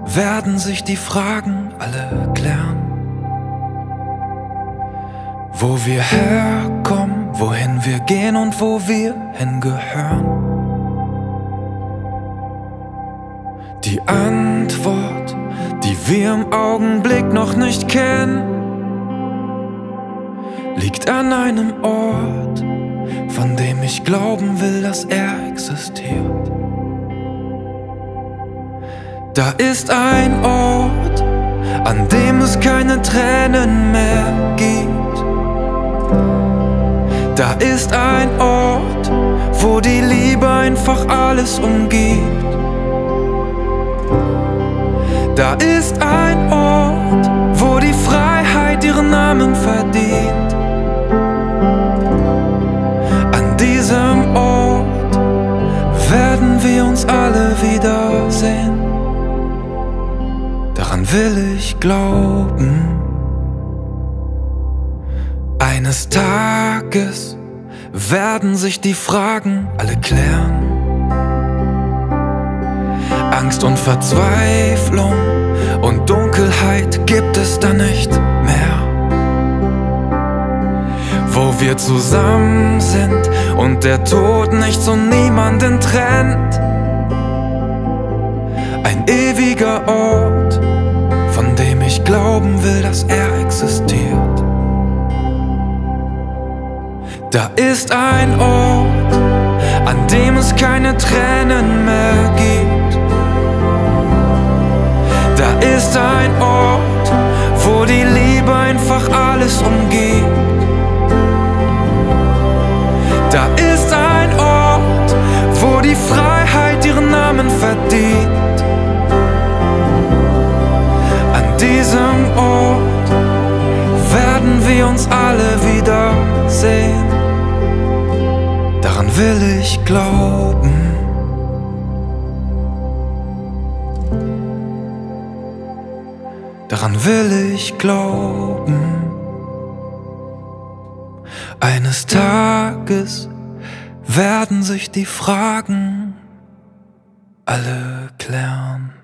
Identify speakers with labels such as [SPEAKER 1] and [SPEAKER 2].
[SPEAKER 1] werden sich die Fragen alle klären. Wo wir herkommen, wohin wir gehen und wo wir hingehören. Die Antwort, die wir im Augenblick noch nicht kennen, liegt an einem Ort, von dem ich glauben will, dass er existiert. Da ist ein Ort, an dem es keine Tränen mehr gibt. Da ist ein Ort, wo die Liebe einfach alles umgibt. Da ist ein Ort, wo die Freiheit ihren Namen verdient. An diesem Ort werden wir uns alle wiedersehen. Daran will ich glauben. Eines Tages werden sich die Fragen alle klären. Angst und Verzweiflung und Dunkelheit gibt es da nicht mehr. Wo wir zusammen sind und der Tod nicht so niemanden trennt. Ein ewiger Ort, von dem ich glauben will, dass er existiert. Da ist ein Ort, an dem es keine Tränen mehr gibt. Da ist ein Ort, wo die Liebe einfach alles umgibt. Da ist ein Ort, wo die Freiheit ihren Namen verdient. An diesem Ort werden wir uns alle wiedersehen. Daran will ich glauben. Daran will ich glauben. Eines Tages werden sich die Fragen alle klären.